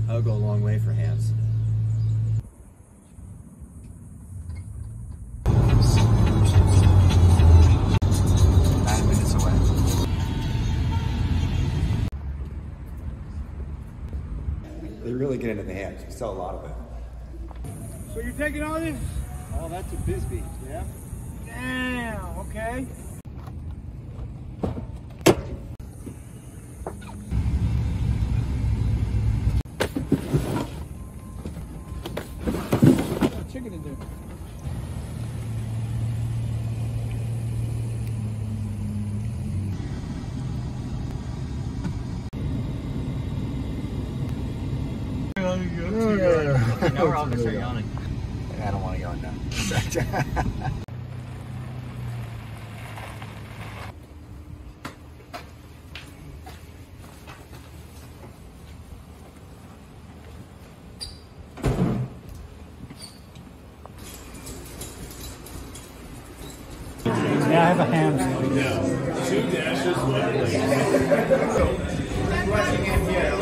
That'll go a long way for hams. They really get into the hams. We sell a lot of it. So you're taking all this? Oh, that's a Bisbee. Yeah. Damn, okay. Chicken in there. Now we're all gonna start yawning. I don't want to yawn now. Yeah, I have a ham sandwich. Yeah. 2 dashes.